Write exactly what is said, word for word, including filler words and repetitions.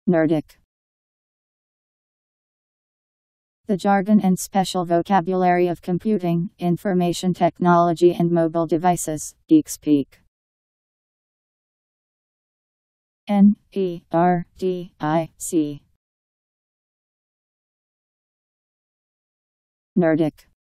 Nerdic. The jargon and special vocabulary of computing, information technology and mobile devices, geek speak. N E R D I C. Nerdic.